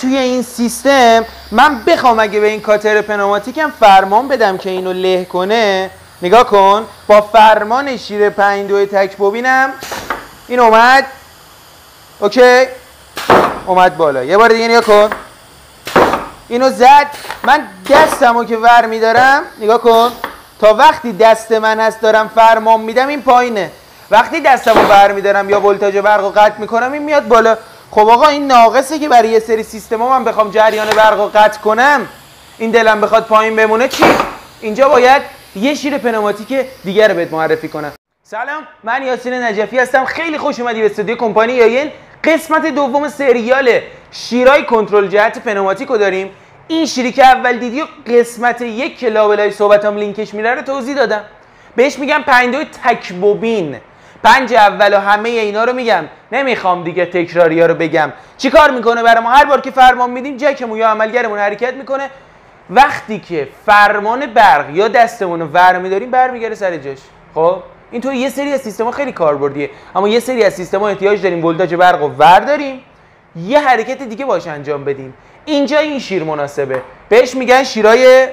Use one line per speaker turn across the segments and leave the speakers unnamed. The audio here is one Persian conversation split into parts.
توی این سیستم من بخوام اگه به این کاتر پنوماتیکم فرمان بدم که اینو له کنه، نگاه کن با فرمان شیر 5-2 تک بوبینم این اومد، اوکی اومد بالا. یه بار دیگه نگاه کن، اینو زد، من دستمو که ور میدارم نگاه کن تا وقتی دست من هست دارم فرمان میدم این پایینه، وقتی دستمو ور میدارم یا ولتاژ برقو قطع میکنم این میاد بالا. خب آقا این ناقصه که برای یه سری سیستما من بخوام جریان برقو قطع کنم این دلم بخواد پایین بمونه چی؟ اینجا باید یه شیر پنوماتیک دیگه رو بهت معرفی کنم. سلام، من یاسین نجفی هستم، خیلی خوش اومدی به استودیو کمپانی یاین. قسمت دوم سریال شیرای کنترل جهت پنوماتیک رو داریم. این شیری که اول دیدی و قسمت یک که لابلای صحبتام لینکش میره رو توضیح دادم. بهش میگم 5-2 تک بوبین. 5 اول و همه اینا رو میگم، نمیخوام دیگه تکراریا رو بگم. چی کار میکنه برای ما؟ هر بار که فرمان میدیم جکمون یا عملگرمون حرکت میکنه، وقتی که فرمان برق یا دستمون رو ور میداریم برمیگره سر جاش. خب اینطور یه سری از سیستما خیلی کاربردیه، اما یه سری از سیستما احتیاج داریم ولتاژ برق رو ور داریم یه حرکت دیگه باش انجام بدیم. اینجا این شیر مناسبه، بهش میگن شیرای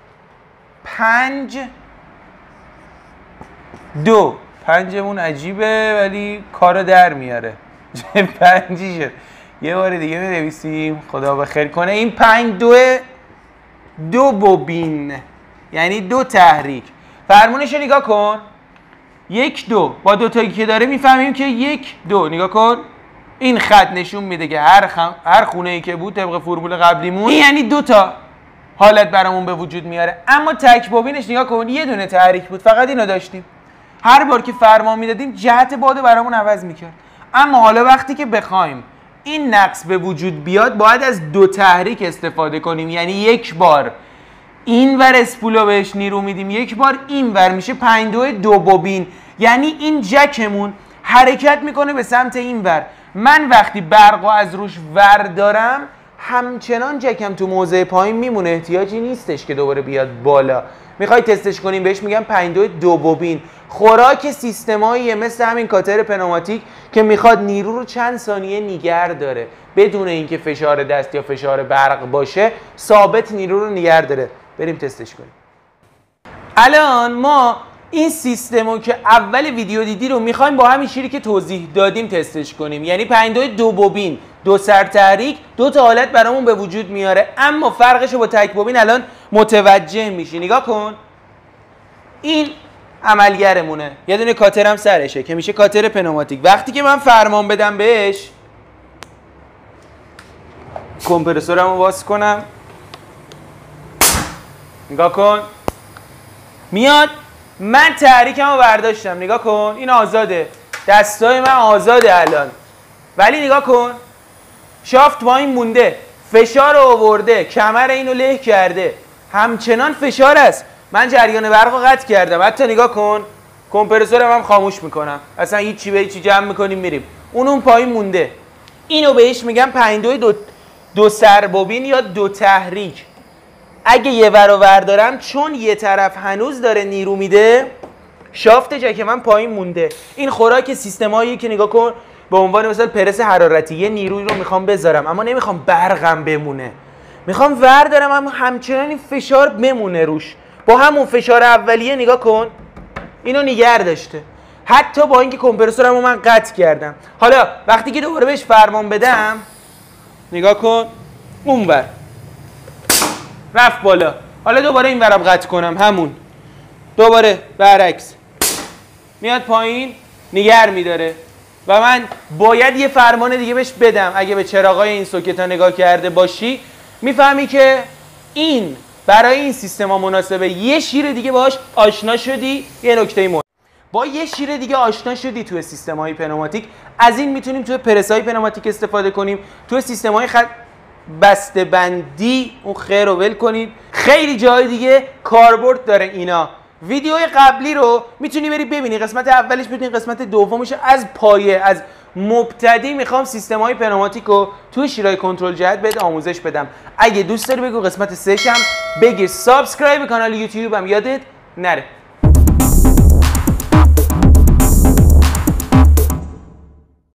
5-2. 5مون عجیبه ولی کارو در میاره. 5 شد. یه بار دیگه می‌نویسیم خدا بخیر کنه. این 5-2 2 بوبین، یعنی 2 تحریک. فرمونش رو نگاه کن، 1-2 با 2 تایی که داره میفهمیم که 1-2. نگاه کن این خط نشون میده که هر خونه ای که بود طبق فرمول قبلیمون این یعنی 2 تا حالت برامون به وجود میاره. اما تک بوبینش نگاه کن یه دونه تحریک بود، فقط اینو داشتیم. هر بار که فرمان میدادیم جهت باد برامون عوض میکرد. اما حالا وقتی که بخوایم این نقص به وجود بیاد باید از 2 تحریک استفاده کنیم، یعنی یک بار این ور اسپولو بهش نیرو میدیم، یک بار این ور، میشه 5-2 2 بوبین. یعنی این جکمون حرکت میکنه به سمت این ور. من وقتی برقو از روش ور دارم همچنان جکم تو موضع پایین میمونه، احتیاجی نیستش که دوباره بیاد بالا. میخوای تستش کنیم بهش میگم 5-2 2 بوبین. خوراک سیستماییه مثل همین کاتر پنوماتیک که میخواد نیرو رو چند ثانیه نگه داره بدون اینکه فشار دست یا فشار برق باشه، ثابت نیرو رو نگه داره. بریم تستش کنیم. الان ما این سیستمو که اول ویدیو دیدی رو میخوایم با همین شیری که توضیح دادیم تستش کنیم، یعنی 5-2 2 بوبین، 2 سر تحریک، 2 تا حالت برامون به وجود میاره. اما فرقش رو با تک بوبین الان متوجه میشی. نگاه کن این عملگرمونه، یه دونه کاترم سرشه که میشه کاتر پنوماتیک. وقتی که من فرمان بدم بهش، کمپرسورمو باز کنم، نگاه کن میاد، من تحریکمو برداشتم، نگاه کن این آزاده، دستای من آزاده الان، ولی نگاه کن شافت با این مونده، فشار رو آورده، کمر اینو له کرده، همچنان فشار است. من جریان برق رو قطع کردم، حتی نگاه کن کمپرسورم هم خاموش میکنم، اصلا هیچی به هیچی، جمع میکنیم میریم، اون پایین مونده. اینو بهش میگم 5-2 2 سر بوبین یا 2 تحریک. اگه یه ور و ور دارم چون یه طرف هنوز داره نیرو میده، شافت جک من پایین مونده. این خوراک سیستمایی که نگاه کن به عنوان مثلا پرس حرارتی، یه نیروی رو میخوام بذارم اما نمیخوام برقم بمونه، میخوام ور دارم اما همچنان این فشار بمونه روش. با همون فشار اولیه نگاه کن اینو نگه داشته، حتی با اینکه کمپرسورمو من قطع کردم. حالا وقتی که دوباره بهش فرمان بدم نگاه کن اونور رفت بالا، حالا دوباره این ورم قطع کنم، همون دوباره برعکس میاد پایین، نگر میداره. و من باید یه فرمان دیگه بهش بدم. اگه به چراغای این سوکت ها نگاه کرده باشی میفهمی که این برای این سیستما مناسبه. یه شیر دیگه باهاش آشنا شدی، یه نکته مهم، با یه شیر دیگه آشنا شدی توی سیستم‌های پنوماتیک. از این میتونیم توی پرس‌های پنوماتیک استفاده کنیم، توی سیستم‌های بسته بندی اون خیر رو ول کنید، خیلی جای دیگه کاربرد داره اینا. ویدیوهای قبلی رو میتونی بری ببینی، قسمت اولش ببینی، قسمت دومش از پایه، از مبتدی میخوام سیستم‌های پنوماتیک رو توی شیرای کنترل جهت بهت آموزش بدم. اگه دوست داری بگو قسمت 3 هم بگیر. سابسکرایب کانال یوتیوبم یادت نره.